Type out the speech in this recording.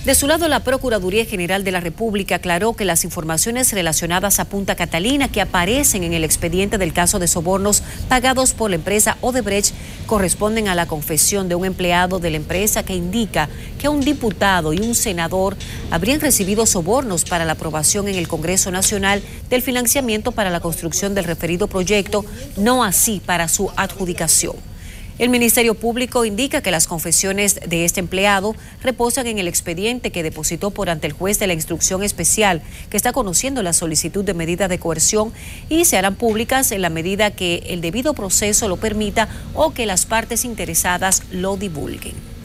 De su lado, la Procuraduría General de la República aclaró que las informaciones relacionadas a Punta Catalina que aparecen en el expediente del caso de sobornos pagados por la empresa Odebrecht corresponden a la confesión de un empleado de la empresa que indica que un diputado y un senador habrían recibido sobornos para la aprobación en el Congreso Nacional del financiamiento para la construcción del referido proyecto, no así para su adjudicación. El Ministerio Público indica que las confesiones de este empleado reposan en el expediente que depositó por ante el juez de la instrucción especial que está conociendo la solicitud de medida de coerción y se harán públicas en la medida que el debido proceso lo permita o que las partes interesadas lo divulguen.